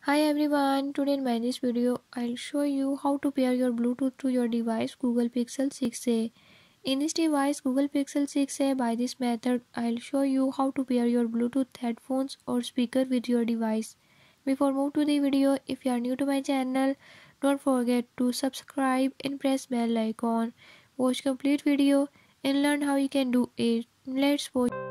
Hi everyone, today in my this video I'll show you how to pair your Bluetooth to your device Google Pixel 6a. In this device Google Pixel 6a, by this method I'll show you how to pair your Bluetooth headphones or speaker with your device. Before move to the video, if you are new to my channel, don't forget to subscribe and press bell icon. Watch complete video and learn how you can do it. Let's watch.